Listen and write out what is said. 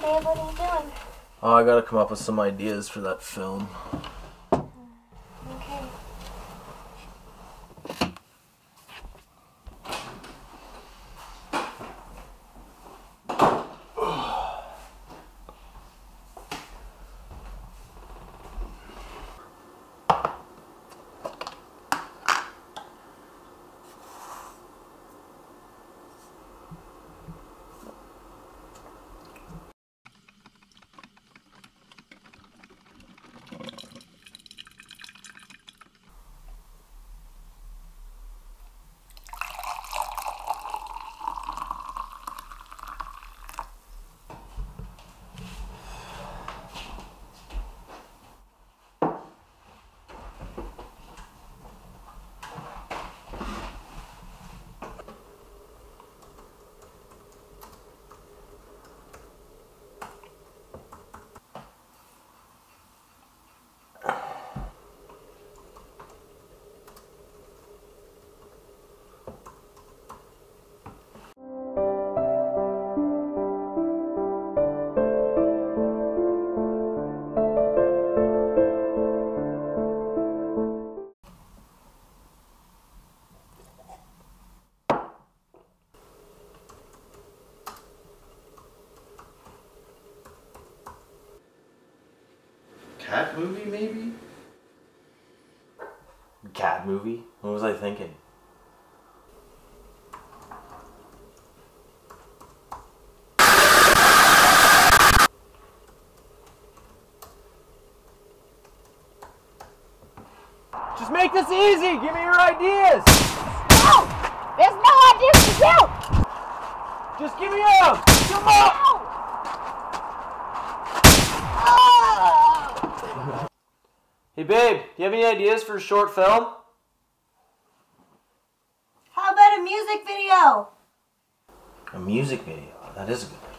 Babe, what are you doing? Oh, I gotta come up with some ideas for that film. Okay. Cat movie, maybe? Cat movie? What was I thinking? Just make this easy! Give me your ideas! No! There's no ideas for you! Just give me them! Come on! Hey babe, do you have any ideas for a short film? How about a music video? A music video? That is a good idea.